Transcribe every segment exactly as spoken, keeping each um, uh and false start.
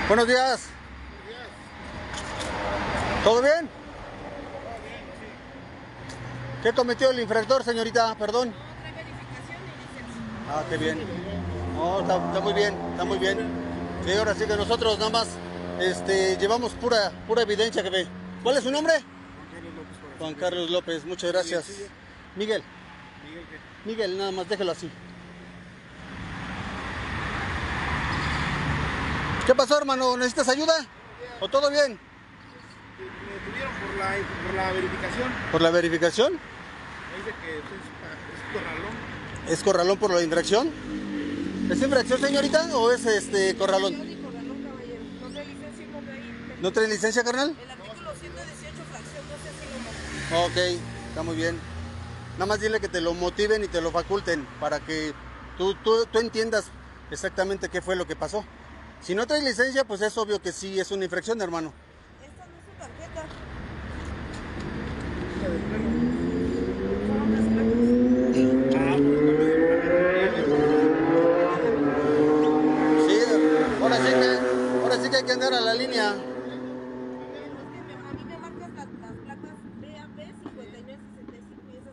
Buenos días. ¿Todo bien? Todo bien, sí. ¿Qué cometió el infractor, señorita? Perdón. No, trae verificación y licencia. Ah, qué bien. No, está, está muy bien, está muy bien. Sí, ahora sí que nosotros nada más este, llevamos pura, pura evidencia que ve. ¿Cuál es su nombre? Juan Carlos López. Juan Carlos López, muchas gracias. Miguel. Miguel, ¿qué? Miguel, nada más déjelo así. ¿Qué pasó, hermano? ¿Necesitas ayuda? ¿O todo bien? Me detuvieron por la, por la verificación. ¿Por la verificación? Me dice que es, es corralón. ¿Es corralón por la infracción? ¿Es infracción, señorita, o es este corralón? Yo ni corralón, caballero. No trae licencia y no trae... ¿No trae licencia, carnal? El artículo ciento dieciocho, fracción, no sé si lo mostré. Ok, está muy bien. Nada más dile que te lo motiven y te lo faculten para que tú, tú, tú entiendas exactamente qué fue lo que pasó. Si no traes licencia, pues es obvio que sí es una infracción, hermano. Esta no es su tarjeta. Son las placas. Sí, ahora sí que, ahora sí que hay que andar a la línea. A mí me marcas las, las placas B A P cincuenta y nueve sesenta y cinco y esas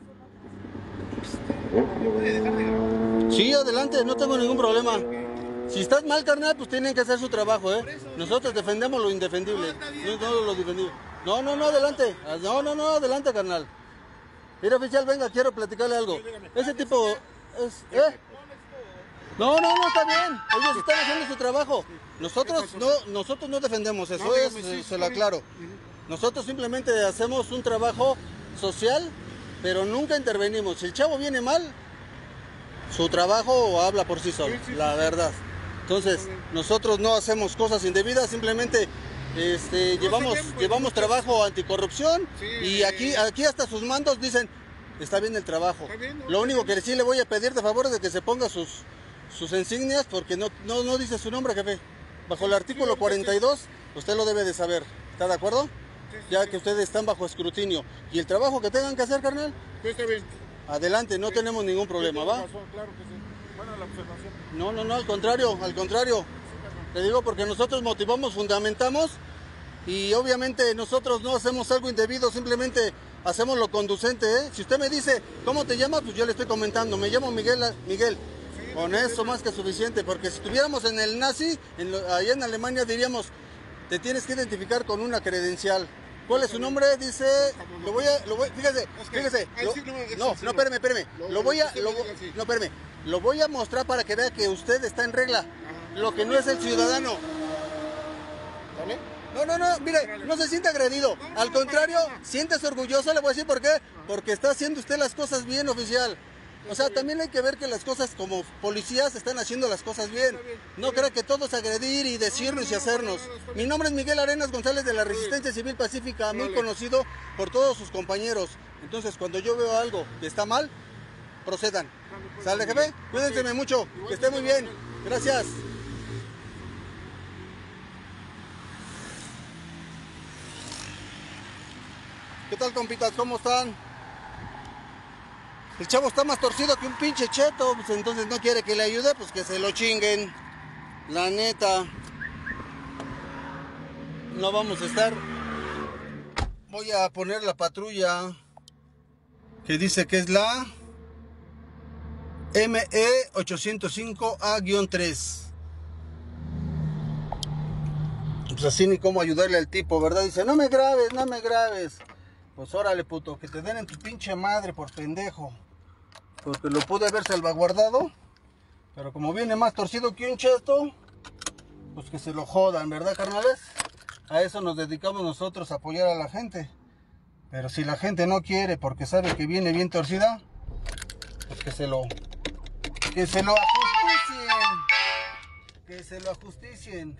son otras. ¿Yo voy a dejar de grabar? Sí, adelante, no tengo ningún problema. Si estás mal, carnal, pues tienen que hacer su trabajo, ¿eh? Nosotros defendemos lo indefendible, no, no lo defendible. No, no, no, adelante. No, no, no, adelante, carnal. Mira, oficial, venga, quiero platicarle algo. Ese tipo es... ¿Eh? No, no, no, está bien. Ellos están haciendo su trabajo. Nosotros no, nosotros no defendemos eso, es, se, se lo aclaro. Nosotros simplemente hacemos un trabajo social, pero nunca intervenimos. Si el chavo viene mal, su trabajo habla por sí solo, la verdad. Entonces, nosotros no hacemos cosas indebidas, simplemente este, llevamos, llevamos trabajo anticorrupción y aquí, aquí hasta sus mandos dicen, está bien el trabajo. Lo único que sí le voy a pedir de favor es de que se ponga sus, sus insignias porque no, no, no dice su nombre, jefe. Bajo el artículo cuarenta y dos, usted lo debe de saber. ¿Está de acuerdo? Ya que ustedes están bajo escrutinio. Y el trabajo que tengan que hacer, carnal, Está bien. adelante, no tenemos ningún problema, ¿va? Claro que sí. Bueno, la observación. No, no, no, al contrario, al contrario. Te digo porque nosotros motivamos, fundamentamos y obviamente nosotros no hacemos algo indebido, simplemente hacemos lo conducente, ¿eh? Si usted me dice, ¿cómo te llamas? Pues yo le estoy comentando, me llamo Miguel, Miguel. Con eso más que suficiente, porque si estuviéramos en el nazi, en lo, allá en Alemania diríamos, te tienes que identificar con una credencial. ¿Cuál es su nombre? Dice, lo voy a, lo voy, fíjese, fíjese, lo, no, no, espéreme, espéreme, lo voy a, lo, no, espéreme, lo voy a mostrar para que vea que usted está en regla, lo que no es el ciudadano. ¿Vale? No, no, no, mire, no se siente agredido, al contrario, siéntese orgulloso, le voy a decir por qué, porque está haciendo usted las cosas bien, oficial. O sea, también hay que ver que las cosas como policías están haciendo las cosas bien. No crea que todo es agredir y decirnos y hacernos. Mi nombre es Miguel Arenas González de la Resistencia Civil Pacífica, muy conocido por todos sus compañeros. Entonces, cuando yo veo algo que está mal, procedan. ¿Sale, jefe? Cuídense mucho, que esté muy bien. Gracias. ¿Qué tal, compitas? ¿Cómo están? El chavo está más torcido que un pinche cheto, pues entonces no quiere que le ayude, pues que se lo chinguen. La neta. No vamos a estar. Voy a poner la patrulla que dice que es la M E ochocientos cinco A tres. Pues así ni cómo ayudarle al tipo, ¿verdad? Dice, no me grabes, no me grabes. Pues órale, puto, que te den en tu pinche madre por pendejo. Porque lo pude haber salvaguardado. Pero como viene más torcido que un cheto, pues que se lo jodan, ¿verdad, carnales? A eso nos dedicamos nosotros, a apoyar a la gente. Pero si la gente no quiere porque sabe que viene bien torcida, pues que se lo... Que se lo ajusticien. Que se lo ajusticien.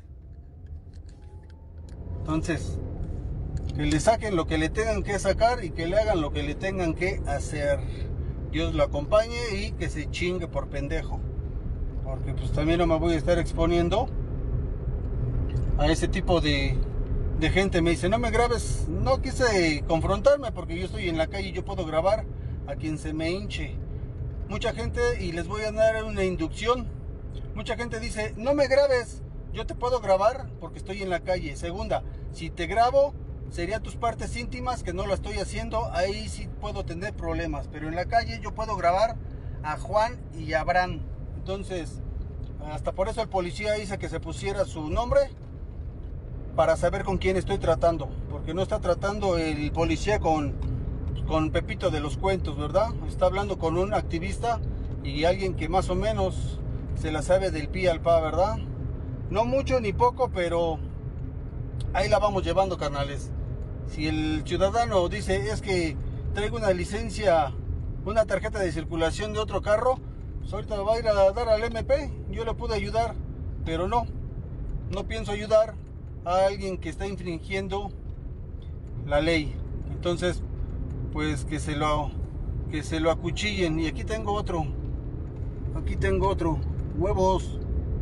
Entonces, que le saquen lo que le tengan que sacar y que le hagan lo que le tengan que hacer. Dios lo acompañe y que se chingue por pendejo. Porque pues también no me voy a estar exponiendo a ese tipo de, de gente. Me dice, no me grabes. No quise confrontarme porque yo estoy en la calle y yo puedo grabar a quien se me hinche. Mucha gente, y les voy a dar una inducción, mucha gente dice, no me grabes. yo te puedo grabar porque estoy en la calle. Segunda, si te grabo, serían tus partes íntimas, que no lo estoy haciendo, ahí sí puedo tener problemas. Pero en la calle yo puedo grabar a Juan y a Abraham. Entonces, hasta por eso el policía dice que se pusiera su nombre, para saber con quién estoy tratando. Porque no está tratando el policía con, con Pepito de los cuentos, ¿verdad? Está hablando con un activista y alguien que más o menos se la sabe del pi al pa, ¿verdad? No mucho ni poco, pero ahí la vamos llevando, carnales. Si el ciudadano dice, es que traigo una licencia, una tarjeta de circulación de otro carro, pues ahorita va a ir a dar al eme pe. Yo le pude ayudar, pero no, no pienso ayudar a alguien que está infringiendo la ley. Entonces, pues que se lo que se lo acuchillen. Y aquí tengo otro, aquí tengo otro, huevos.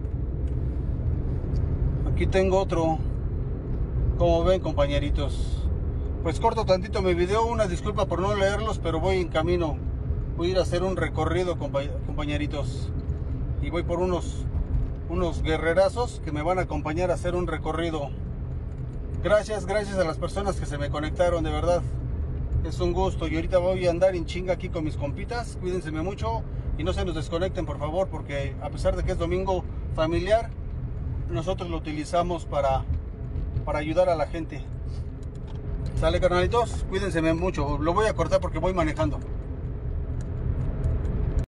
Aquí tengo otro. Como ven, compañeritos, pues corto tantito mi video. Una disculpa por no leerlos, pero voy en camino. Voy a ir a hacer un recorrido, compañeritos, y voy por unos unos guerrerazos que me van a acompañar a hacer un recorrido. Gracias, gracias a las personas que se me conectaron, de verdad. Es un gusto. Y ahorita voy a andar en chinga aquí con mis compitas. Cuídense mucho y no se nos desconecten, por favor, porque a pesar de que es domingo familiar, nosotros lo utilizamos para, para ayudar a la gente. Sale, carnalitos, cuídense mucho. Lo voy a cortar porque voy manejando.